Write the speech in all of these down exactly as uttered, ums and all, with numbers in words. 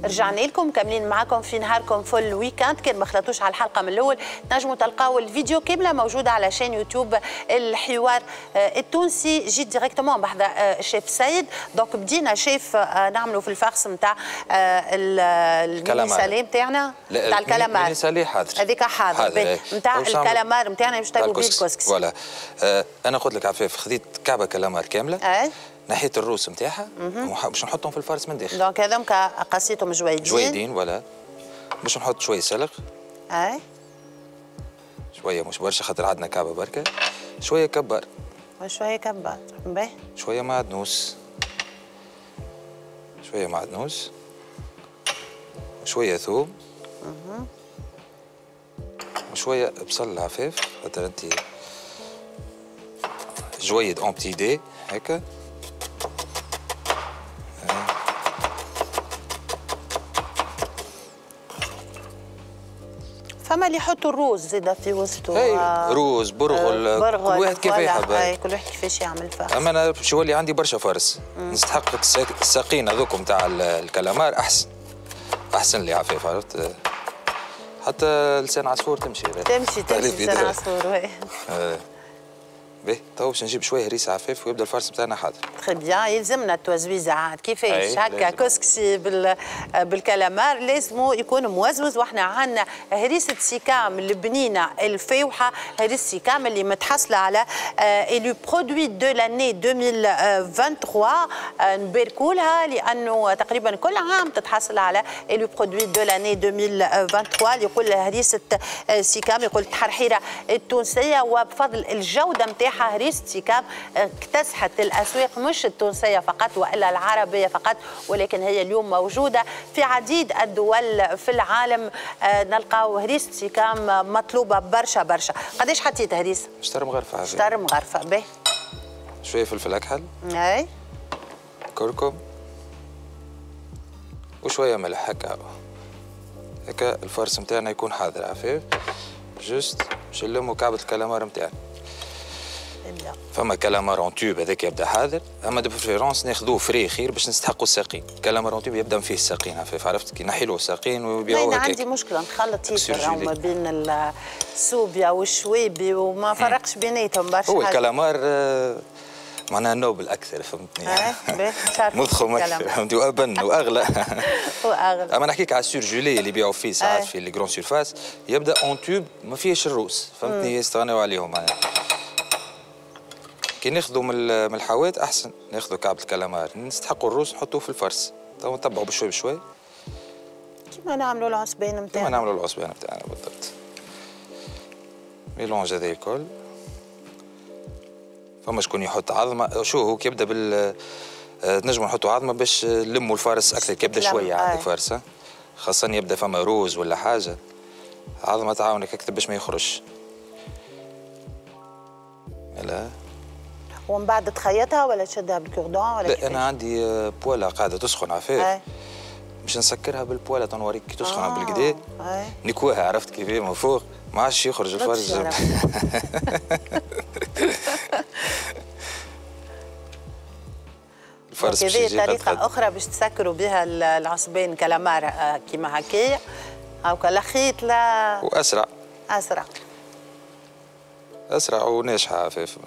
رجعنا لكم كاملين معكم في نهاركم فل ويكاند. كان ما خلطوش على الحلقه من الاول تنجموا تلقاو الفيديو كامله موجوده على شين يوتيوب الحوار التونسي. جيت ديريكتومون بحذا الشيف سيد. دونك بدينا شيف نعملوا في الفرص نتاع الميني سالي نتاعنا نتاع الكلامار. الميني سالي حاضر هذيك حاضر نتاع الكلامار نتاعنا باش تاكلوا بيه الكسكسي. فوالا آه انا قلت لك عفاف خذيت كعبه كلامار كامله. أي. نحيت الروس نتاعها باش نحطهم في الفرص من داخل. دونك هذوك قصيتهم جويدين جويدين ولا باش نحط شويه سلق. اي شويه مش برشا خاطر عندنا كعبه بركه. شويه كبار وشويه كبار باهي. شويه معدنوس شويه معدنوس وشويه ثوم وشويه بصل عفاف خاطر انت جويد اون بتي دي هكا. فما اللي يحطوا الروز زيدا في وسطه. اي روز برغل, برغل كل واحد كيف يحب. اي كل واحد كيفاش يعمل فرص. اما انا باش يولي عندي برشا فرص. نستحق الساقين هذوك نتاع الكلامار احسن احسن لي عفاف عرفت. حتى لسان عصفور تمشي تمشي تمشي لسان عصفور وي. باهي تو باش نجيب شويه هريسه عفاف ويبدا الفرص بتاعنا حاضر. تخي بيان يلزمنا التوزويزه عاد كيفاش هكا كسكسي بال بالكلامار لازمو يكون موزوز. واحنا عندنا هريسه سيكام البنينه الفاوحه هريسه سيكام اللي متحصله على الو برودوي دو لاني ألفين وثلاثة وعشرين. نباركوا لها لانه تقريبا كل عام تتحصل على الو برودوي دو لاني ألفين وثلاثة وعشرين. يقول هريسه سيكام يقول التحرحيره التونسيه وبفضل الجوده نتاعها هريسة سيكام اكتسحت الأسواق مش التونسية فقط وإلا العربية فقط ولكن هي اليوم موجودة في عديد الدول في العالم. نلقاو هريسة سيكام مطلوبة برشا برشا. قداش حطيت هريسة؟ شطر مغرفة. شطر مغرفة باهي. شوية فلفل أكحل. أي. كركم وشوية ملح هكا هكا الفرص نتاعنا يكون حاضر عفاف. جوست باش نلمو كعبة الكلامار نتاعنا. فما كلامار اون تيوب هذاك يبدا حاضر. اما دو بريفيرونس ناخذوه فري خير باش نستحقوا الساقين. كلامار اون تيوب يبدا فيه الساقين عفاف عرفت كي نحيلوا الساقين ويبيعوه هكاك. انا عندي مشكله نخلط ياسر ما بين السوبيا والشويبي وما فرقش بيناتهم برشا. هو الكلامار معناها نوبل اكثر فهمتني. مضخم اكثر فهمتي وابن واغلى. واغلى. اما نحكيك على السور جولي اللي يبيعوا فيه ساعات في لي كرون سيرفاس يبدا اون تيوب ما فيهش الروس فهمتني يستغنوا عليهم معناها. كي ناخذوا من الحوات احسن ناخذوا كعبة الكلامار نستحقوا الروس نحطوه في الفرص. تو نتبعوا بشوي بشوي كيما نعملوا العصبان نتاعنا. كيما نعملوا العصبان نتاعنا بالضبط. ميلونج هذا الكل. فما شكون يحط عظمه شو هو كي يبدا بال نجموا نحطوا عظمه باش نلموا الفارس اكثر كي يبدا شويه عندك فارس خاصة يبدا فما روز ولا حاجه عظمه تعاونك اكثر باش ما يخرجش. لا ومن بعد تخيطها ولا تشدها بالكوردون ولا لا انا عندي بواله قاعده تسخن عفاف باش نسكرها بالبواله تنوريك كي تسخن بالكدا نكواها عرفت كيف من فوق ما عادش يخرج الفرج. الفرز باش يجي طريقه اخرى باش تسكروا بها العصبان كلامار كيما هكايا هاكا لا خيط لا واسرع اسرع اسرع وناجحه عفاف.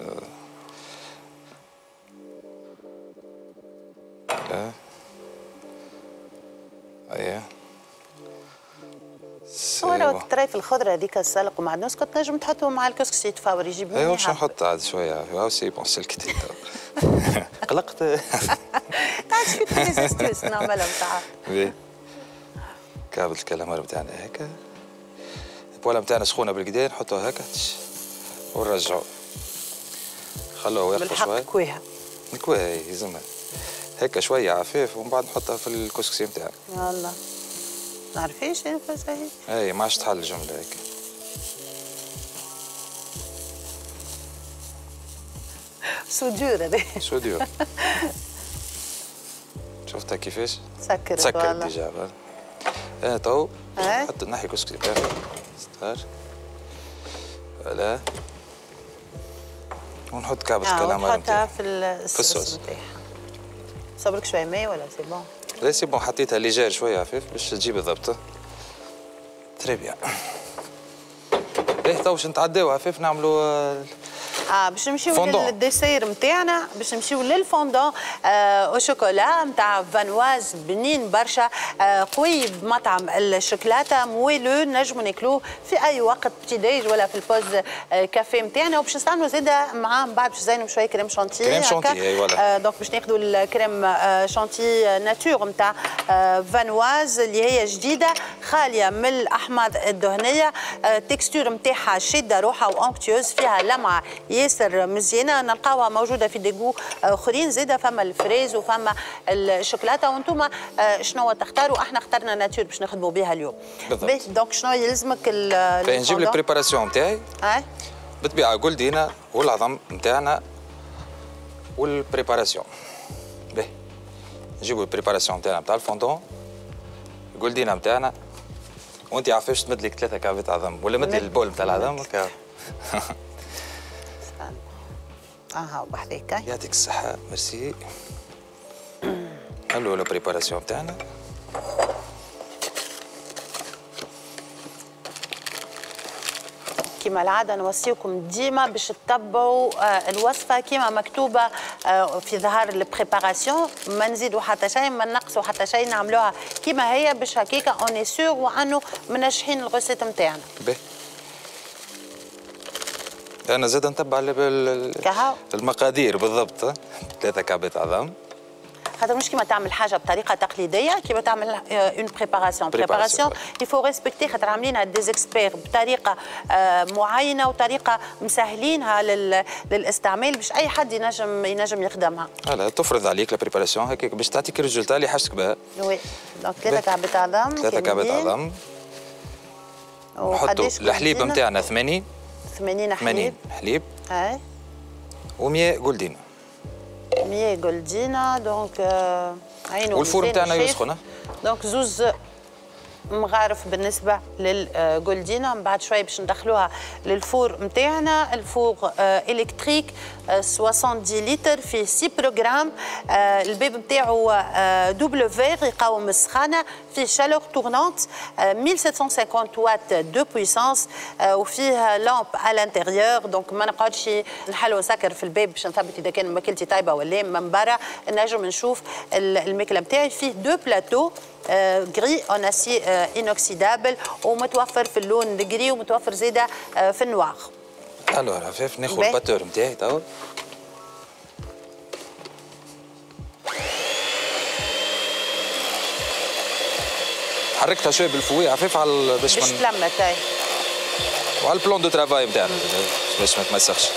لا اييه ورا الطريف الخضره هذيك السلق ومعدنوس كنت نجم تحطهم مع الكسكسي يتفاور يجيب منيح. ايوا باش نحط عاد شويه هاو سي بون سلكت قلقت. تعال شويه ريزيستنس نعملها نتاع. كعبة الكلامار نتاعنا هكا البواله نتاعنا سخونه بالكدا نحطوها هكا ونرجعوا خلوه يخفى شويه. بالحق كويها نكويها يلزمها هكا شويه عفاف ومن بعد نحطها في الكسكسي نتاعنا. والله ما نعرفيش انا فازاي. اي ما عادش تحل الجمله هيك. سودور هذا سودور. شفتها كيفاش؟ سكرت سكرت ديجا. انا تو حتى نحي كسكسي تاعنا ستار فوالا ونحط كعبة الكلامار نحطها في الصوص نتاعها. صبرك شويه ماء ولا سي بون؟ لا سي بون حطيتها ليجير شويه عفيف باش تجيب الضبط. تري بيان. باهي تو باش نتعداو عفيف نعملوا اه باش نمشيو للديسير نتاعنا، باش نمشيو للفوندون آه او شوكولا نتاع فانواز بنين برشا، آه قوي بمطعم الشوكولاته مويلو، نجموا ناكلوه في اي وقت بتيديج ولا في البوز آه كافيه نتاعنا، وباش نستعملوا زاده معاه من بعد باش نزينوا شويه كريم شانتي. كريم شانتي اي فوالا. آه دونك باش ناخذوا الكريم آه شانتي ناتور نتاع آه فانواز اللي هي جديده خاليه من الاحماض الدهنيه، آه تكستور نتاعها شاده روحها وانكتيوز، فيها لمعه ياسر مزيانه، نلقاوها موجوده في ديغو اخرين زاده، فما الفريز وفما الشوكولاته، وانتم شنو تختاروا؟ احنا اخترنا ناتور باش نخدموا بها اليوم. بالضبط. دونك شنو يلزمك؟ نجيب البريباراسيون نتاعي. اي بالطبيعه قلدينا والعظم نتاعنا والبريباراسيون. باهي نجيبوا البريباراسيون نتاعنا نتاع الفوندون، قلدينا نتاعنا، وانت عارفاش تمد لك ثلاثه كعبات عظم ولا مد البول نتاع العظم هكا. اها وبحذاك يعطيك الصحة، ميرسي. نعملوا لا بريباراسيون تاعنا. كما العاده نوصيكم ديما باش تتبعوا آه الوصفه كما مكتوبه آه في ظهر البريباراسيون، ما نزيدوا حتى شيء ما نقصوا حتى شيء، نعملوها كما هي باش هكاكا اوني سور وانه منجحين الغوسيت نتاعنا. باهي. أنا زاد نتبع المقادير بالضبط، ثلاثة كعبات عظم. خاطر مش كيما تعمل حاجه بطريقه تقليديه، كيما تعمل اون بريباراسيون، بريباراسيون يفو ريسبكتي، خاطر عاملينها ديزيكسبير بطريقه معينه وطريقه مسهلينها للاستعمال باش اي حد ينجم ينجم يخدمها. لا تفرض عليك لا بريباراسيون هكاك باش تعطيك الريزولتا اللي حاجتك بها. وي دونك ثلاثة كعبات عظم. ثلاثة كعبات عظم. نحطوا الحليب نتاعنا ثمانين. ثمانين حليب. ثمانين حليب. اي. ومية قلدينه. مية قلدينه دونك آه عينو. والفور نتاعنا يسخن. دونك زوز مغارف بالنسبه للجولدينا، من بعد شويه باش ندخلوها للفور نتاعنا، الفور آه الكتريك آه سبعين لتر في ستة جرام، آه الباب نتاعو آه دوبل فيغ يقاوم السخانه، فيه شالور تورنونت آه ألف وسبعمية وخمسين وات دو بويسونس، آه وفيه لامب على الانتيريور، دونك ما نقعدش نحل ونسكر في الباب باش نثبت اذا كان ماكلتي طيبه ولا من برا، نجم نشوف الماكله نتاعي. فيه دو بلاتو جري اون اسي انوكسيدابل ومتوفر في اللون الجري ومتوفر زاده في النوار. الوغ عفاف ناخذ الباتور نتاعي توا. حركتها شويه بالفوي عفاف على باش باش تلمت اي. وعلى البلون دو ترافاي نتاعنا باش ما تمسخش.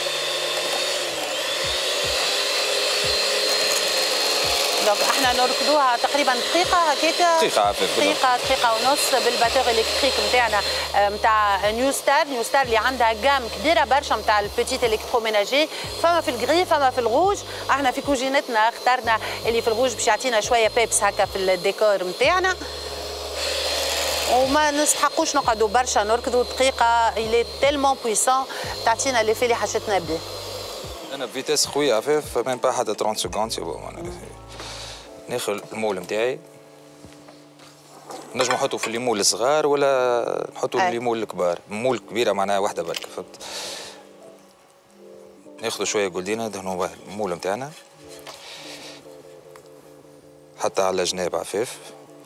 دونك احنا نركضوها تقريبا دقيقة هكاك، دقيقة عفاف دقيقة دقيقة ونص بالباتور الكتريك نتاعنا نتاع نيو ستار، نيو ستار اللي عندها جام كبيرة برشا نتاع البيتيت الكتروميناجي، فما في الجري فما في الروج، احنا في كوجينتنا اخترنا اللي في الروج باش يعطينا شوية بيبس هكا في الديكور نتاعنا. وما نستحقوش نقعدوا برشا نركضوا دقيقة، إلي تيلمون بويسون تعطينا اللي في اللي حشتنا به. أنا بفيتاس خويا عفاف ميم با حتى ثلاثين سكوند سي بون. ناخذ المول نتاعي، نجم نحطو في الليمول الصغار ولا نحطو في الليمول الكبار، مول كبيره معناها واحده برك، فهمت. ناخذ شويه قلدينا ندهنوا المول نتاعنا حتى على جناب عفاف،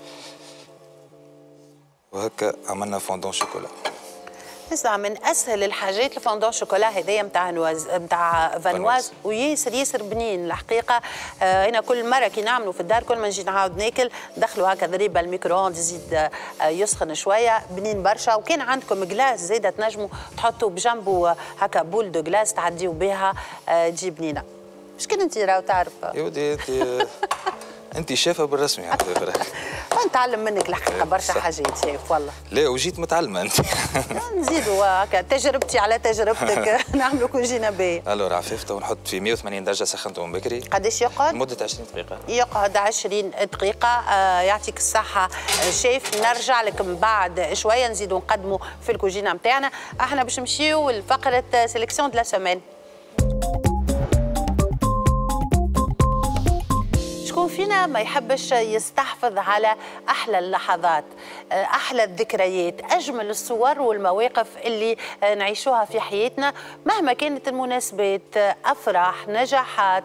وهكا عملنا فوندون شوكولا. نسمع من اسهل الحاجات الفوندون شوكولا هذايا نتاع نواز نتاع فانواز، وياسر ياسر بنين الحقيقه. آه هنا كل مره كي نعملوا في الدار كل ما نجي نعاود ناكل ندخلوا هكا ضريبه الميكرووند يزيد آه يسخن شويه، بنين برشا. وكان عندكم جلاس زاده تنجموا تحطوا بجنبه هكا بول دو جلاس تعديوا بها آه تجي بنينه. مش كان انت راهو تعرف يا ودي انت انت شافه بالرسمي على فكره. نتعلم منك الحقيقه برشا حاجات شايف والله. لا وجيت متعلمه انت. نزيدوا هكا تجربتي على تجربتك نعملوا كوجينه باهيه. الو عفيف ونحط في مية وثمانين درجه سخنته من بكري. قداش يقعد؟ لمده عشرين دقيقه. يقعد عشرين دقيقه. آه يعطيك الصحه شيف. نرجع لك من بعد شويه نزيدوا نقدموا في الكوجينه نتاعنا. احنا باش نمشيو لفقره سيليكسيون دو لا سيمين. شكون فينا منا ما يحبش يستحفظ على أحلى اللحظات، أحلى الذكريات، أجمل الصور والمواقف اللي نعيشوها في حياتنا مهما كانت المناسبات، أفراح، نجاحات،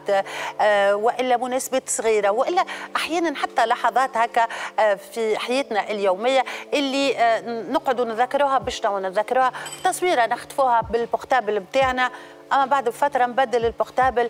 وإلا مناسبات صغيرة، وإلا أحيانا حتى لحظات هكا في حياتنا اليومية اللي نقعدوا نذكروها باش نذكروها تصويرة نخطفوها بالبورتابل بتاعنا. أما بعد بفترة نبدل البورتابل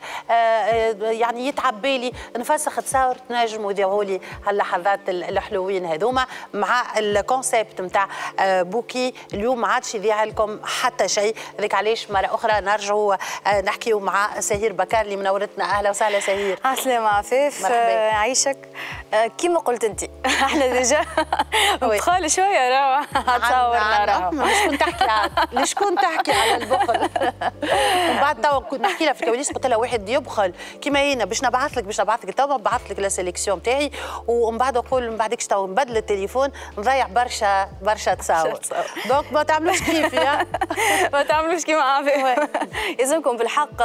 يعني يتعب بالي نفسخ تصاور تنجموا يديروا لي هاللحظات الحلوين هذوما مع الكونسيبت نتاع بوكي. اليوم ما عادش يذيع لكم حتى شيء، ذيك علاش مرة أخرى نرجعوا نحكيوا مع سهير بكار اللي منورتنا. أهلا وسهلا سهير. عسلامة عفاف. عايشك. كيما قلت أنت احنا ديجا بخال شوية راهو تصورنا راهو شكون تحكي على شكون تحكي على البخل. ومن بعد توا كنت نحكي لها في الكواليس قلت لها واحد يبخل كيما هنا باش نبعث لك باش نبعث لك توا نبعث لك لا سيليكسيون تاعي ومن بعد نقول من بعدك توا نبدل التليفون نضيع برشا برشا تصاور. دونك ما تعملوش كيفي ما تعملوش كيما عافية. يلزمكم بالحق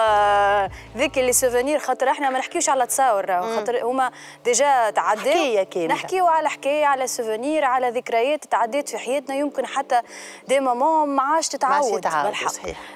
ذيك اللي سوفونير خاطر احنا ما نحكيوش على تصاور خاطر هما ديجا تعدات، نحكيو على حكايه على سوفونير على ذكريات تعدات في حياتنا يمكن حتى دي مومون ما عادش تتعاود بالحق.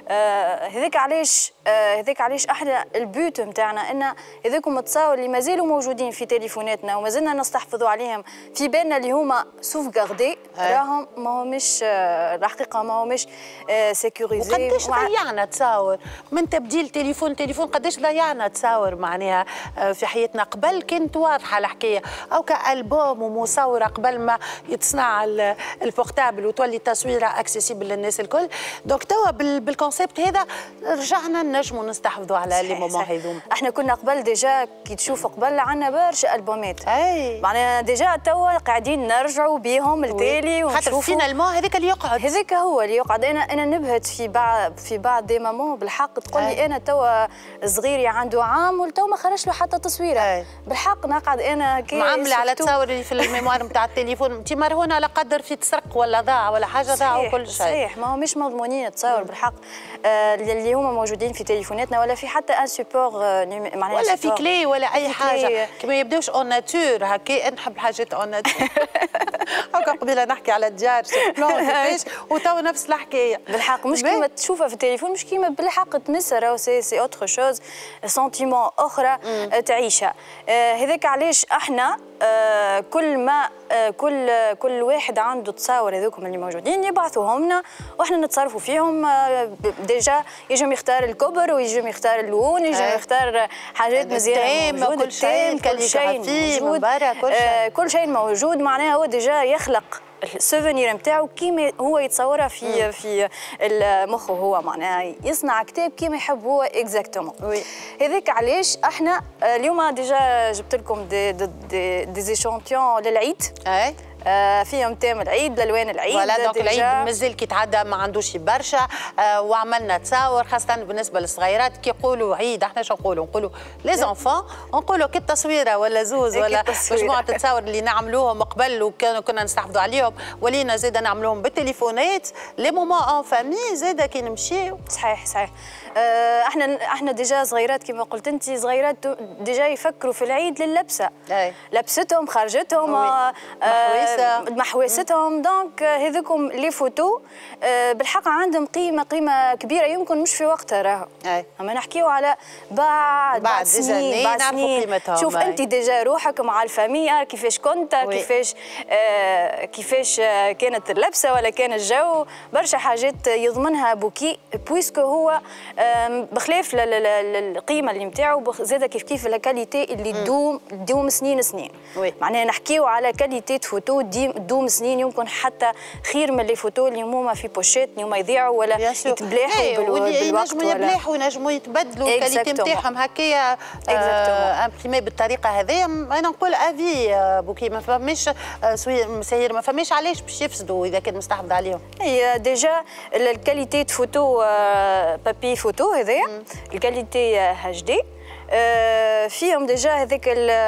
هذاك علاش هذاك علاش احنا البيوت نتاعنا ان هذوكم التصاور اللي مازالوا موجودين في تليفوناتنا ومازلنا نستحفظوا عليهم في بالنا اللي هما سوف غاردي راهم ما همش الحقيقه ما همش سيكوريزي. وقداش ضيعنا تصاور من تبديل تليفون تليفون قداش ضيعنا تصاور معناها في حياتنا. قبل كانت واضحه الحكايه او كالبوم ومصوره قبل ما يتصنع البورتابل وتولي التصويره اكسيسيبل للناس الكل. دونك توا بالكونسيبت هذا رجعنا نجموا نستحفظوا على لي مومون هذوما. احنا كنا قبل ديجا كي تشوفوا قبل عندنا برشا البومات معناها ديجا توا قاعدين نرجعوا بيهم لتالي ونشوفوا خاطر فينالمون هذاك اللي يقعد هذاك هو اللي يقعد. انا انا نبهت في بعض في بعض دي مومون بالحق تقول لي انا توا صغيري عنده عام وتوا ما خرج له حتى تصويره. أي. بالحق نقعد انا كي معامله على تصور اللي في الميموار نتاع التليفون انت مرهونه على قدر في تسرق ولا ضاع ولا حاجه ضاع وكل شيء. صحيح ما هو مش مضمونين التصاور بالحق آه اللي هما موجودين في تليفوناتنا ولا في حتى ان سوبور معناها ولا في كلي ولا اي حاجه كما يبداوش اون ناتور هكا. نحب حاجات اون ناتور هكا قبيله نحكي على الديار وتوا نفس الحكايه بالحق مش كيما تشوفها في التليفون مش كيما بالحق تمسها راهو سي سي اوتر شوز سنتيمون اخرى تعيشها. هذاك علاش احنا آه كل ما آه كل آه كل واحد عنده تصاور هذوكم اللي موجودين يبعثوهم لنا واحنا نتصرفوا فيهم. آه ديجا يجم يختار الكبر ويجم يختار اللون يجم آه. يختار حاجات مزيانه موجوده كل شيء كل شيء موجود كل شيء آه كل شيء موجود معناها هو ديجا يخلق السوفونير نتاعو كيما هو يتصورها في مم. في المخ هو معناها يصنع كتاب كيما يحب هو اكزاكتومون. هذاك علاش احنا اليوم ديجا جبت لكم دي دي, دي, دي زيشونتيون للعيد. اي آه فيهم تام العيد الالوان العيد ولا دونك العيد مازال كي تعدى ما عندوش برشا آه وعملنا تصاور خاصه بالنسبه للصغيرات كي يقولوا عيد احنا شو نقولوا نقولوا لي زونفون نقولوا كي تصويره ولا زوز ولا مجموعه التصاور اللي نعملوهم قبل وكانوا كنا نستحفظوا عليهم ولينا زاده نعملوهم بالتليفونات لي مومون اون فامي زاده كي نمشيو. صحيح صحيح آه احنا احنا ديجا صغيرات كما قلت انت صغيرات ديجا يفكروا في العيد لللبسه لبستهم خرجتهم آه محوستهم. دونك هذوكم لي فوتو بالحق عندهم قيمه قيمه كبيره يمكن مش في وقتها راهو. اما نحكيو على بعد بعد سنين بعد سنين شوف انت ديجا روحك مع الفاميليا كيفاش كنت كيفاش آه كيفاش آه كانت اللبسه ولا كان الجو برشا حاجات يضمنها بوكي بويسكو هو آه بخلاف القيمه اللي نتاعو زاده كيف كيف الكاليتي اللي تدوم تدوم سنين سنين. معناها نحكيو على كاليتي فوتو دوم سنين يمكن حتى خير من اللي فوتو اللي هما في بوشيت اللي هما يضيعوا ولا يتبلاحوا بالوقت ينجموا يبلاحوا ينجموا يتبدلوا الكاليتي نتاعهم هكايا امبريمي بالطريقه هذيا. انا نقول افي بوكي ما فماش سهير ما فماش علاش باش يفسدوا اذا كان مستحفظ عليهم. هي ديجا الكاليتي فوتو بابي فوتو هذايا الكاليتي اتش دي فيهم ديجا هذاك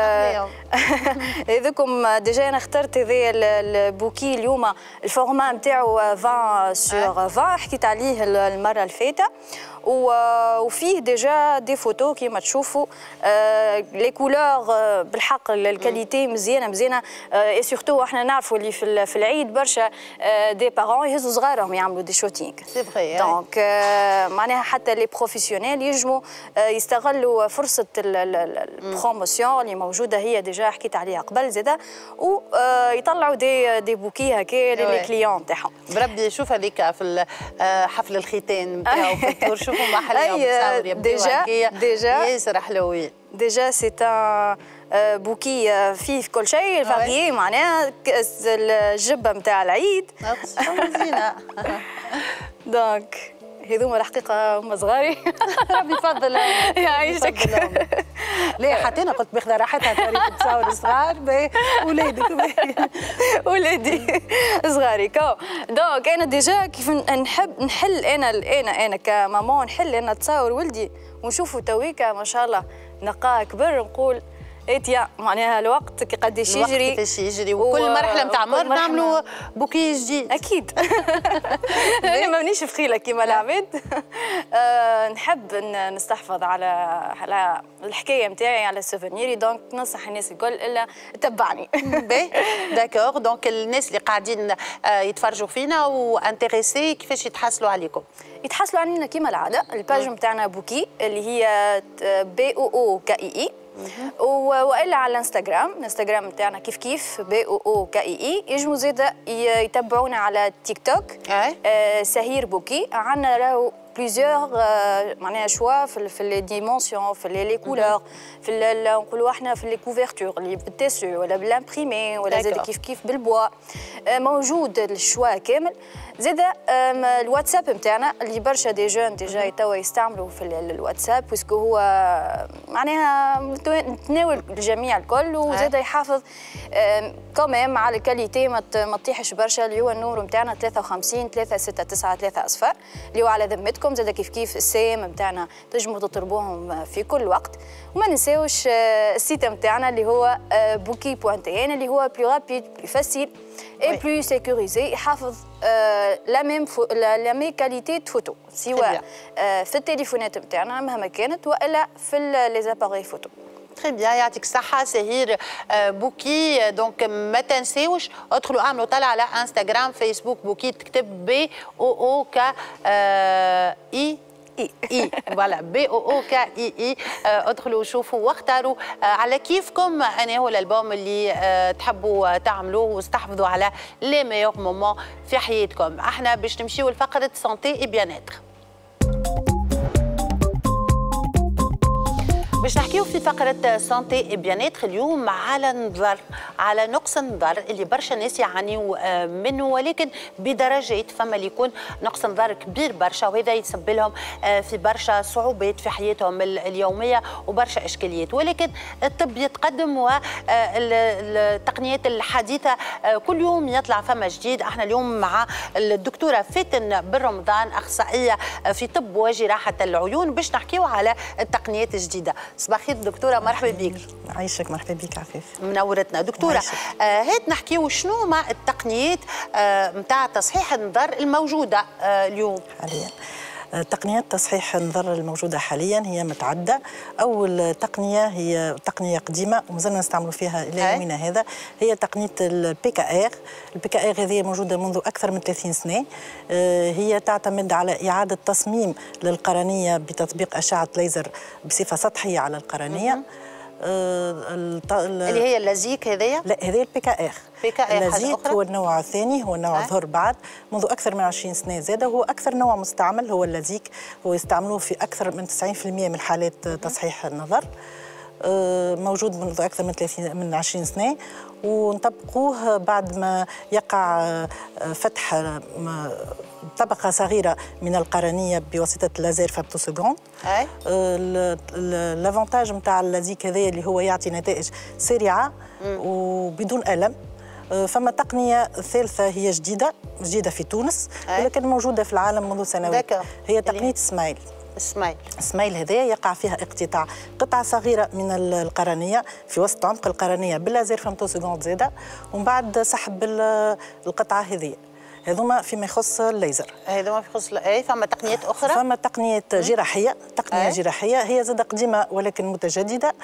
هذوكم ديجا انا اخترت هذايا البوكي اليوم الفورما نتاعو عشرين سور عشرين حكيت عليه المره الفاتة وفيه ديجا دي فوتو كيما تشوفوا لي كولور بالحق الكاليتي مزيانه مزيانه اي سورتو احنا نعرفوا اللي في في العيد برشا دي بارون يهزوا صغارهم يعملوا دي شوتينغ سي فري دونك معناها حتى لي بروفيسيونيل ينجموا يستغلوا فرصه البروموسيون اللي موجوده هي ديجا حكيت عليها قبل زاده ويطلعوا دي دي بوكي هكا للي كليون تاعهم. بربي شوف هذيك في حفل الختان نتاعو في الدور شوفوا ما حلاهم تصاور يبداو هكايا ديجا ياسر حلوين. ديجا سي ان بوكي فيه كل شيء فاريي معناها الجبه نتاع العيد زينه. دونك هذوما الحقيقه هما صغاري ربي يفضل يعيشك. لا حتى انا قلت باخذه راحتها فريق تصور صغار ولادك ولادي صغاري كو. دونك انا ديجا كيف نحب نحل انا انا انا كماما نحل انا تصور ولدي ونشوفوا تويكا ما شاء الله نقاه كبر نقول ايتيا معناها الوقت قداش يجري قداش يجري وكل مرحله نتاع عمر نعملوا بوكي جديد اكيد. انا مانيش بخيله كيما العباد. أه نحب نستحفظ على على الحكايه نتاعي على السوفونيري دونك ننصح الناس الكل الا تبعني. باهي داكور. دونك الناس اللي قاعدين يتفرجوا فينا وانتريسي كيفاش يتحصلوا عليكم؟ يتحصلوا علينا كيما العاده الباج نتاعنا بوكي اللي هي بي او او كي اي اي والا على الانستغرام الانستغرام نتاعنا كيف كيف بي او او كي اي اي. يجموا زاده يتبعونا على تيك توك آه سهير بوكي. عندنا راهو بليزيور معناها شوا في في لي ديمونسيون في لي كولور في نقولوا احنا في لي كوفرتور اللي بالتيسو ولا بالامبريمي ولا زاد كيف كيف بالبوا موجود الشوا كامل. زاد الواتساب نتاعنا اللي برشا دي جون ديجا توا يستعملوا في الواتساب باسكو هو معناها متناول الجميع الكل وزاد يحافظ كمان على الكاليتي ما تطيحش برشا اللي هو النور نتاعنا ثلاثة وخمسين ثلاثة ستة تسعة ثلاثة اصفار اللي هو على ذمتكم. زاد كيف كيف السام نتاعنا تنجموا تطلبوهم في كل وقت. وما ننساوش السيت نتاعنا اللي هو بوكي بوان تي ان اللي هو بلو رابيد بلو فاسيل اي بلو سيكوريزي يحافظ لا ميم لا ميم كاليتي دو فوتو سواء في التليفونات نتاعنا مهما كانت والا في لي زاباري فوتو. تري بيان يعطيك الصحة سهير بوكي. دونك ما تنساوش ادخلوا اعملوا طلع على انستغرام فيسبوك بوكي تكتب بي او او ك اي اي اي فوالا بي او او كا اي اي. ادخلوا وشوفوا واختاروا على كيفكم انا هو الالبوم اللي تحبوا تعملوه واستحفظوا على لي ميور مومون في حياتكم. احنا باش نمشيو لفقره سانتي اي بيان اتر. باش نحكيو في فقرة سانتي اي بيان اتر اليوم على النظر على نقص النظر اللي برشا ناس يعانيوا منه ولكن بدرجات. فما اللي يكون نقص نظر كبير برشا وهذا يسبب لهم في برشا صعوبات في حياتهم اليومية وبرشا اشكاليات. ولكن الطب يتقدم والتقنيات الحديثة كل يوم يطلع فما جديد. احنا اليوم مع الدكتورة فاتن بن رمضان اخصائية في طب وجراحة العيون باش نحكيو على التقنيات الجديدة. صباح الخير دكتوره مرحبا بك. عايشك مرحبا بك عفيف. منورتنا دكتوره. آه هات نحكيو شنو ما التقنيات نتاع آه تصحيح النظر الموجوده آه اليوم حاليا. تقنيات تصحيح النظر الموجودة حاليا هي متعددة. أول تقنية هي تقنية قديمة ومازلنا نستعملوا فيها إلى يومنا هذا هي تقنية البي كي آر. البي كي آر هذه موجودة منذ أكثر من ثلاثين سنة. هي تعتمد على إعادة تصميم للقرنية بتطبيق أشعة ليزر بصفة سطحية على القرنية. اللي هي اللازيك هذيا؟ لا هذه البي كي آر. اللازيك هو النوع الثاني هو النوع ظهر بعد منذ أكثر من عشرين سنة زاد. هو أكثر نوع مستعمل هو اللازيك. هو يستعملوه في أكثر من تسعين بالمئة من حالات تصحيح النظر. موجود منذ أكثر من ثلاثين من عشرين سنة ونطبقوه بعد ما يقع فتح طبقة صغيرة من القرنية بواسطة اللازير فابتو سكوند. الافونتاج نتاع اللازيك هذا اللي هو يعطي نتائج سريعة وبدون ألم. فما تقنية ثالثة هي جديدة جديدة في تونس ولكن موجودة في العالم منذ سنوات. هي تقنية سمايل. سمايل سمايل هذايا يقع فيها اقتطاع قطعة صغيرة من القرنية في وسط عمق القرنية باللازير فامتو سكوند زادة ومن بعد سحب القطعة هذه. هذوما فيما يخص الليزر. هذوما في يخص اي فما تقنيات اخرى؟ فما تقنيات جراحيه، تقنيه أي. جراحيه هي زاد قديمه ولكن متجدده،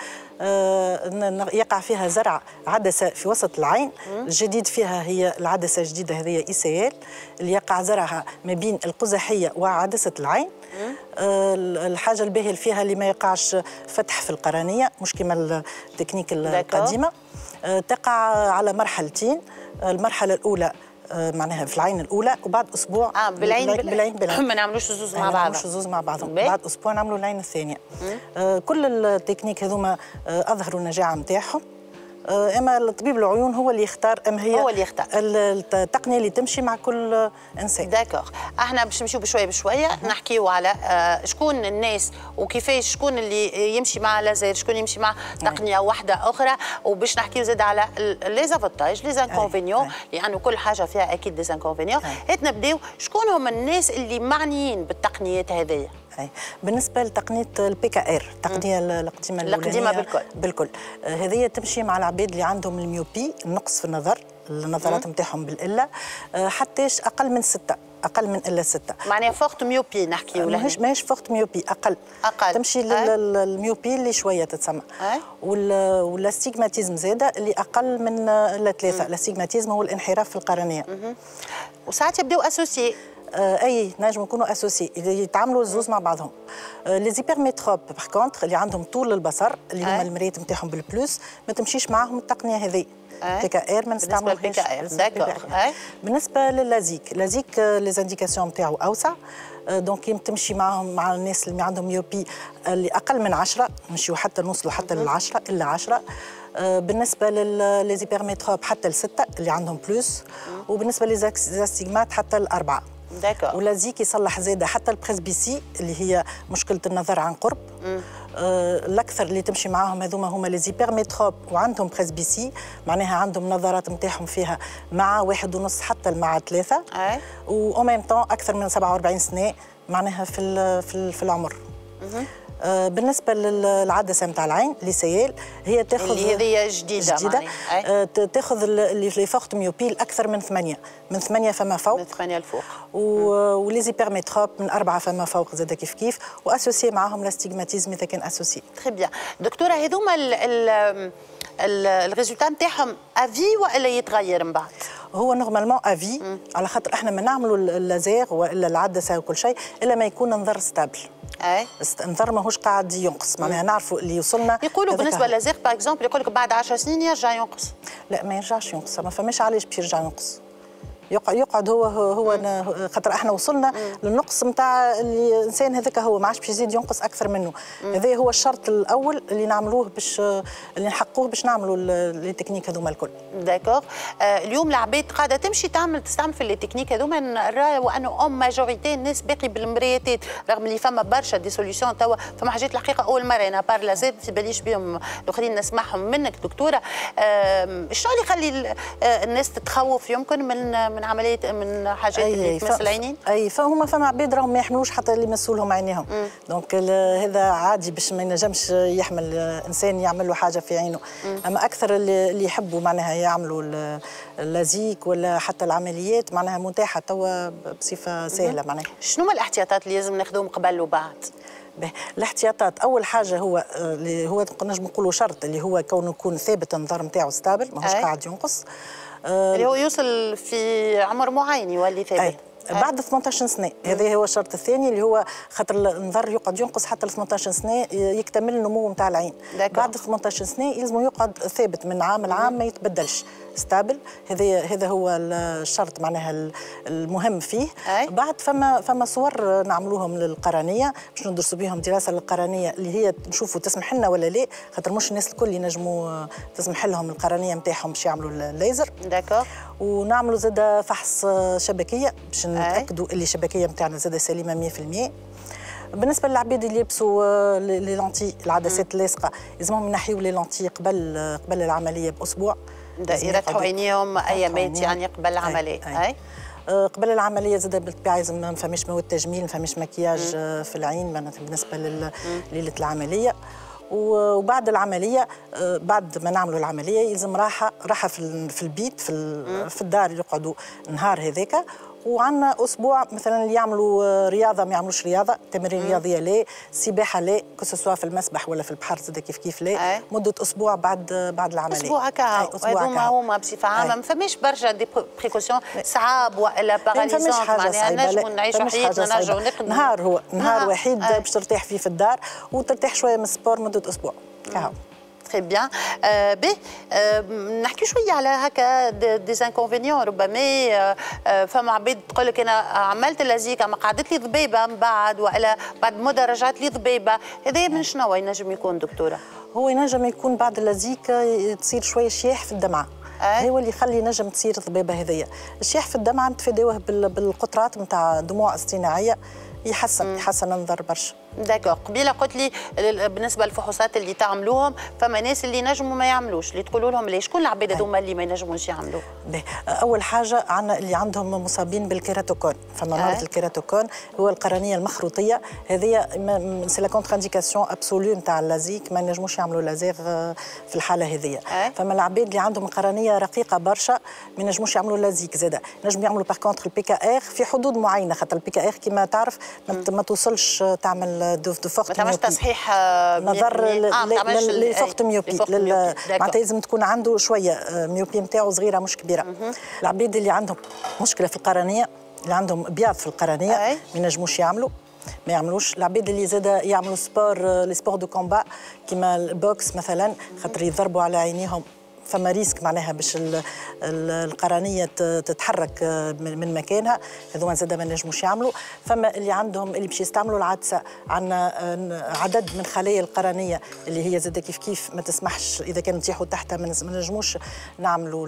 آه يقع فيها زرع عدسه في وسط العين. مم. الجديد فيها هي العدسه الجديده هذه اي سي ال اللي يقع زرعها ما بين القزحيه وعدسه العين. آه الحاجه الباهيه فيها اللي ما يقعش فتح في القرنيه، مش كما التكنيك القديمه. آه تقع على مرحلتين، المرحله الاولى معناها في العين الاولى وبعد اسبوع اه بالعين بالعين, بالعين, بالعين. ما نعملوش زوز مع بعض، ما نعملوش زوز مع بعضهم، بعد اسبوع نعملوا العين الثانيه. آه كل التكنيك هذوما آه اظهروا النجاعه نتاعهم. اما الطبيب العيون هو اللي يختار، اما هي هو اللي يختار التقنيه اللي تمشي مع كل انسان. داكوغ. احنا باش نمشيو بشويه بشويه نحكيو على شكون الناس وكيفاش شكون اللي يمشي مع لازير، شكون يمشي مع تقنيه واحده اخرى، وباش نحكيو زاد على لي زافونتاج لي انكونفينيون، لانه كل حاجه فيها اكيد دي انكونفينيون. هات نبداو شكون هما الناس اللي معنيين بالتقنيات هذه؟ بالنسبه لتقنيه البي كي ار، التقنيه القديمه القديمه بالكل بالكل هذه تمشي مع العباد اللي عندهم الميوبي، النقص في النظر، النظرات نتاعهم بالإله حتىش اقل من ستة، اقل من الا ستة، معناها فوقت ميوبي نحكيو ولا ماهيش ماهيش فوقت ميوبي، اقل اقل تمشي للميوبي اللي شويه تتسمى. والاستيغماتيزم زاده اللي اقل من الا ثلاثه. الاستيغماتيزم هو الانحراف في القرنيه، وساعات يبداو اسوسي آه اي نجم يكونوا اسوسي يتعاملوا الزوز مع بعضهم. آه لي زيبرميتروب باغ كونتر اللي عندهم طول البصر اللي هما المرايات نتاعهم بالبلوس ما تمشيش معاهم التقنيه هذه. بي كي ار ما نستعملوهاش. بالنسبه لللازيك، اللازيك لي زانديكاسيون نتاعو اوسع، دونك تمشي معاهم مع الناس اللي عندهم ميوبي اللي اقل من عشرة، نمشيو حتى نوصلوا حتى للعشرة الا عشرة. بالنسبه للزيبرميتروب حتى لستة اللي عندهم بلوس، وبالنسبه للزاستيغمات حتى لأربعة. داكور. ولازيك يصلح زاده حتى البريسبيسي اللي هي مشكله النظر عن قرب. آه الاكثر اللي تمشي معاهم هذوما هما لي زيبرميتروب وعندهم بريسبيسي، معناها عندهم نظرات نتاعهم فيها مع واحد ونص حتى مع ثلاثه. اي و ميم طون اكثر من سبعة وأربعين سنه معناها في في, في العمر. مه. آه بالنسبه للعدسه نتاع العين لي سيال هي تاخذ اللي هذه جديده, جديدة. آه تاخذ اللي فوق ميوبي اكثر من ثمانيه، من ثمانيه فما فوق، من ثمانيه لفوق، ولي زيبرميتروب من اربعه فما فوق زاد كيف كيف، واسوسي معاهم لاستيغماتيزم اذا كان اسوسي. تري بيان دكتوره، هذوما الريزولتا نتاعهم افي ولا يتغير من بعد؟ هو نورمالمون افي، على خاطر احنا ما نعملوا اللازير والا العدسه وكل شيء الا ما يكون النظر ستابل. اي النظر ماهوش قاعد ينقص، معناها نعرفوا اللي وصلنا. يقولوا بالنسبه للازير باغ اكزومبل يقول لك بعد عشر سنين يرجع ينقص. لا ما يرجعش ينقص، ما فماش علاش باش يرجع ينقص. يقعد هو هو خاطر احنا وصلنا مم. للنقص نتاع الانسان هذاك، هو ما عادش باش يزيد ينقص اكثر منه. هذا هو الشرط الاول اللي نعملوه باش اللي نحققوه باش نعملوا لي تكنيك هذوما الكل. داكوغ. آه اليوم العباد قاعده تمشي تعمل تستعمل في لي تكنيك هذوما، نرى وانه ام ماجوريتي الناس باقي بالمرياتات، رغم اللي فما برشا دي سوليسيون توا، فما حاجات الحقيقه اول مره انا بار لازال ما تباليش بهم الاخرين نسمعهم منك دكتوره. آه شنو اللي يخلي الناس تتخوف يمكن من من عمليه من حاجات اللي تمس العينين؟ اي فهما فما عباد راهم ما يحملوش حتى اللي يمسوا عينيهم، دونك هذا عادي باش ما ينجمش يحمل انسان يعمل له حاجه في عينه. مم. اما اكثر اللي يحبوا معناها يعملوا اللازيك ولا حتى العمليات معناها متاحه توا بصفه سهله. معناها شنو هما الاحتياطات اللي لازم ناخذوهم قبل وبعد؟ الاحتياطات اول حاجه هو اللي هو نجم نقولوا شرط اللي هو كونه يكون ثابت النظر نتاعو ستابل، ماهوش قاعد ينقص، اللي هو يوصل في عمر معين يولي ثابت. أي. بعد ثمانية عشر سنه، هذا هو الشرط الثاني اللي هو خاطر النظر يقعد ينقص حتى ل ثمانية عشر سنه يكتمل النمو نتاع العين. داكو. بعد ثمانية عشر سنه يلزم يقعد ثابت من عام لعام ما يتبدلش، ستابل. هذا هذا هو الشرط معناها المهم فيه. أي. بعد فما فما صور نعملوهم للقرنيه باش ندرسوا بهم دراسه للقرنيه اللي هي نشوفوا تسمح لنا ولا لا، خاطر مش الناس الكل ينجموا تسمح لهم القرنيه نتاعهم باش يعملوا الليزر. داكور. ونعملوا زاده فحص شبكيه باش نتاكدوا اللي الشبكيه نتاعنا زاده سليمه مية بالمية. بالنسبه للعباد اللي يلبسوا لي لونتي العدسات اللاصقه لازمهم ينحيوا لي لونتي قبل قبل العمليه باسبوع. يرتحوا عينيهم ايامات يعني قبل العمليه. أي. أي. أي. قبل العمليه زاد بالطبيعه لازم ما فماش مواد تجميل، ما فماش مكياج مم. في العين بالنسبه لليله العمليه. وبعد العمليه بعد ما نعملوا العمليه يلزم راحه راحه في البيت في في الدار يقعدوا نهار هذاك، وعندنا اسبوع مثلا اللي يعملوا رياضه ما يعملوش رياضه، تمارين رياضيه لا، سباحه لا، كسوا في المسبح ولا في البحر زاد كيف كيف لا، أي. مده اسبوع بعد بعد العمليه. اسبوع هكا هذوما هما بصفه عامه ما فماش برشا دي بريكوسيون صعاب ولا باراليزون معناها نجموا نعيشوا حياتنا نرجعوا نقدروا. نهار هو نهار وحيد باش ترتاح فيه في الدار وترتاح شويه من السبور مده اسبوع. كهو تري بيان. باهي نحكي شويه على هكا دي زانكونفينيون. ربما فما عباد تقول لك انا عملت اللازيك اما قعدت لي ضبيبه من بعد والا بعد مده رجعت لي ضبيبه، هذا من شنو ينجم يكون دكتوره؟ هو ينجم يكون بعد اللازيك تصير شويه شياح في الدمعه. أه؟ هو اللي يخلي نجم تصير الضبيبه هذيا. الشيح في الدمعه نتفاداوه بالقطرات نتاع دموع اصطناعيه، يحسن يحسن النظر برشا. داكور. قبيله قلت لي بالنسبه للفحوصات اللي تعملوهم فما ناس اللي نجموا ما يعملوش، اللي تقولوا لهم ليش؟ شكون العباد هذوما اللي ما ينجموش يعملوا؟ اول حاجه عندنا اللي عندهم مصابين بالكيراتوكون، فما مرض أه؟ الكيراتوكون هو القرنيه المخروطيه، هذه سي لا كونتر انديكاسيون ابسولو نتاع اللازيك، ما ينجموش يعملوا لازيغ في الحاله هذه. أه؟ فما العباد اللي عندهم قرنيه رقيقه برشا ما ينجموش يعملوا لازيك زاده، ينجموا يعملوا باغ كونتر البي كا ار في حدود معينه، خاطر البي كا ار كيما تعرف ما توصلش تعمل دو فورت ما تعملش تصحيح نظر لي فورت ميوبي، معناتها لازم تكون عنده شويه ميوبي نتاعو صغيره مش كبيره. العباد اللي عندهم مشكله في القرنيه، اللي عندهم ابياض في القرنيه ما ينجموش يعملوا ما يعملوش. العباد اللي زاده يعملوا سبور لي سبور دو كومبا كيما البوكس مثلا، خاطر يضربوا على عينيهم فما ريسك معناها باش القرنيه تتحرك من مكانها، هذوما زاد ما نجموش يعملوا. فما اللي عندهم اللي باش يستعملوا العدسه، عندنا عدد من خلايا القرنيه اللي هي زاد كيف كيف ما تسمحش اذا كانوا يطيحوا تحتها ما نجموش نعملوا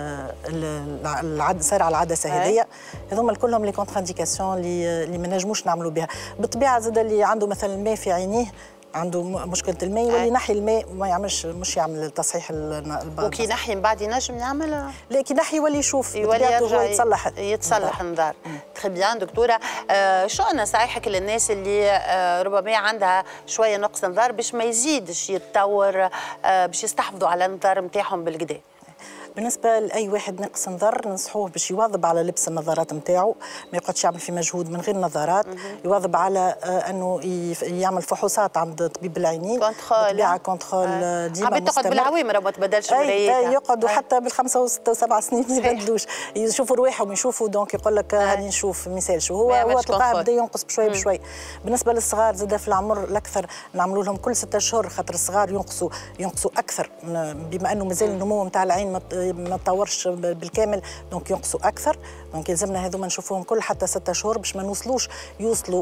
العدسه على العدسه هذيا. هذوما كلهم لي كونتر انديكاسيون اللي اللي ما نجموش نعملوا بها. بالطبيعه زاد اللي عنده مثلا الماء في عينيه، عنده مشكله الماء، يولي ينحي الماء وما يعملش مش يعمل تصحيح الباب. وكي ينحي من بعد ينجم يعمل؟ لا كي ينحي يولي يشوف، يولي يرجع يتصلح يتصلح النظر. تخي بيان دكتوره. آه شو نصايحك للناس اللي آه ربما عندها شويه نقص نظر باش ما يزيدش يتطور، آه باش يستحفظوا على النظر نتاعهم بالكدا؟ بالنسبه لاي واحد ناقص نظر ننصحوه باش يواظب على لبس النظارات نتاعو، ما يقعدش يعمل في مجهود من غير نظارات، يواظب على انه يعمل فحوصات عند طبيب العينين، كونترول بالطبيعه كونترول ديما مستمر. تقعد بالعوامر وما تبدلش مرايتها. يقعدوا حتى بالخمسه وسته وسبع سنين ما يبدلوش، يشوفوا رواحهم يشوفوا دونك يقول لك هاني نشوف ما يسالش، هو هو تلقاه بدا ينقص بشوي بشوي. بالنسبه للصغار زاد في العمر الاكثر نعملوا لهم كل ستة اشهر، خاطر الصغار ينقصوا ينقصوا اكثر بما انه مازال النمو نتاع العين ما تطورش بالكامل، دونك ينقصوا اكثر، دونك يلزمنا هذوما نشوفوهم كل حتى ستة شهور باش ما نوصلوش يوصلوا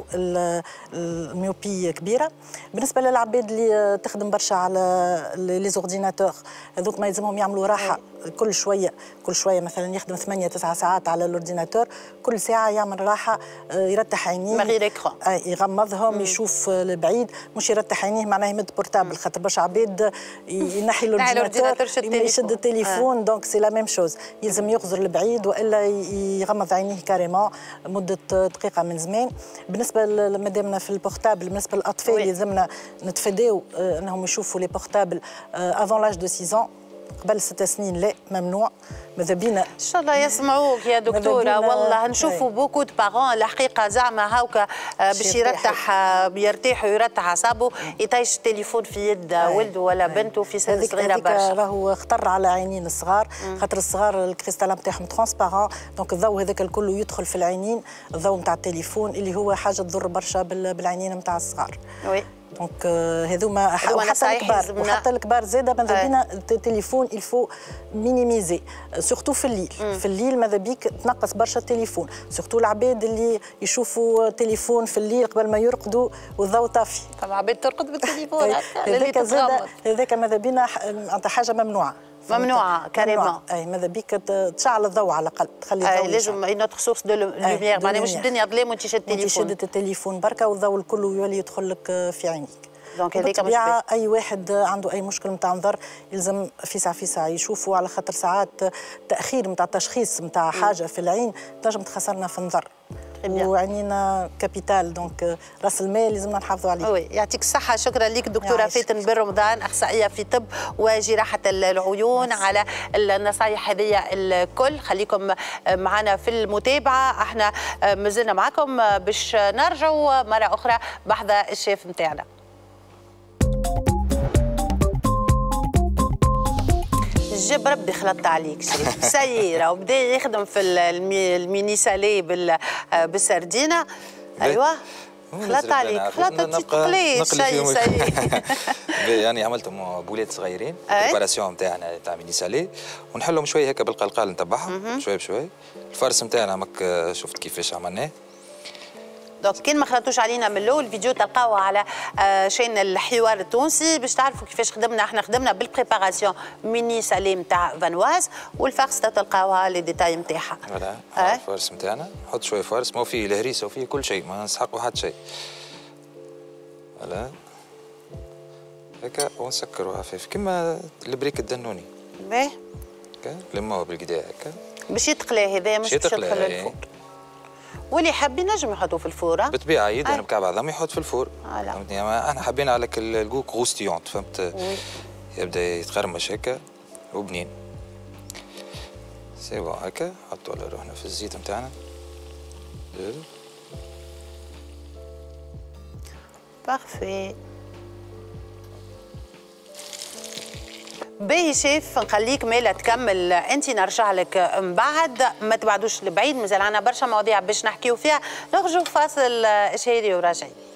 الميوبي كبيره. بالنسبه للعباد اللي تخدم برشا على لي زورديناتور، هذوك ما يلزمهم يعملوا راحه كل شويه كل شويه، مثلا يخدم ثمانية تسعة ساعات على الاورديناتور، كل ساعه يعمل راحه، يرتح عينيه من غير اكران، يغمضهم، يشوف لبعيد، مش يرتح عينيه معناه يمد بورتابل، خاطر برشا عباد ينحي الاورديناتور يشد التليفون، دونك سي لا ميم شوز، يلزم يغزر لبعيد والا يغمض عينيه كاريمون مده دقيقه من زمان. بالنسبه مادامنا في البورتابل، بالنسبه للاطفال يلزمنا نتفاداو انهم يشوفوا لي بورتابل افون لاج دو ستة ans، قبل ست سنين لا ممنوع. ماذا بينا ان شاء الله يسمعوك يا دكتوره، والله نشوفوا بوكو دو بارون الحقيقه زعما هاوكا باش يرتاح يرتاح ويرتح اعصابه، يطيش التليفون في يد ولده ولا بنته في سن صغيره برشا. راهو خطر على عينين الصغار، خاطر الصغار الكريستال نتاعهم ترونسبارون، دونك الضوء هذاك الكل يدخل في العينين، الضوء نتاع التليفون اللي هو حاجه تضر برشا بالعينين نتاع الصغار. وي دونك هذوما حتى الكبار وحتى الكبار زاده ماذا بينا التليفون الفو مينيميزي، سورتو في الليل. مم. في الليل ماذا بيك تنقص برشا التليفون، سورتو العباد اللي يشوفوا تليفون في الليل قبل ما يرقدوا والضوء طافي. فما عباد ترقد بالتليفون هذاك زاده، هذاك ماذا بينا معناتها حاجه ممنوعه ممنوعه كاريمون. اي ماذا بيك تشعل الضوء على الاقل، تخلي الضوء لازم اي نوتر سورس دو لوميير، معناها مش الدنيا ظلام وانت شاد التليفون، انت شدت التليفون بركه والضوء الكل يولي يدخل لك في عينيك. دونك هذيك بالطبيعه اي واحد عنده اي مشكل نتاع نظر يلزم في ساعه في ساعه يشوفوا، على خاطر ساعات تاخير نتاع التشخيص نتاع حاجه في العين تنجم تخسرنا في النظر. وعنينا كابيتال دونك راس المال لازمنا نحافظوا عليه. وي يعطيك الصحه. شكرا لك دكتوره فاتن بن رمضان اخصائيه في طب وجراحه العيون على النصائح هذه الكل. خليكم معنا في المتابعه، احنا مازلنا معكم باش نرجعوا مره اخرى بحذا الشيف نتاعنا. جاب ربي خلطت عليك شريف سيرة وبدا يخدم في الميني سالي بالسردينه. ايوه خلطت عليك خلطت تقليد شيء سيء. يعني عملتهم بولات صغيرين البريباراسيون نتاعنا تاع ميني سالي ونحلهم شويه هكا بالقلقال نتبعهم شويه بشويه. الفرس نتاعنا ماك شفت كيفاش عملناه. دونك كان ما خلطوش علينا من الاول الفيديو تلقاوه على شين الحوار التونسي باش تعرفوا كيفاش خدمنا. احنا خدمنا بالبريباراسيون ميني سالي نتاع فانواز والفرس تلقاوها لي ديتاي نتاعها. فوالا أه؟ الفرس نتاعنا نحط شويه فرس، ما فيه الهريسه وفيه كل شيء، ما نسحقوا حتى شيء. فوالا هكا ونسكروا خفيف كيما البريك الدنوني. باهي هكا نلموه بالكدا هكا باش يتقلى هذا مش باش يدخل الفرن. واللي حاب ينجم يحطوه في الفور. بالطبيعه يدهن بكعب عظام يحط في الفور. فهمتني احنا حابين على الجو كروستيونت فهمت. وي. يبدا يتقرمش هكا وبنين. سي بون هكا حطوا على روحنا في الزيت نتاعنا. بارفي. باهي شيف نخليك مالا تكمل انت، نرجع لك من بعد، ما تبعدوش لبعيد مازال عنا برشا مواضيع باش نحكيو فيها. نخرجوا فاصل شهيري وراجعين.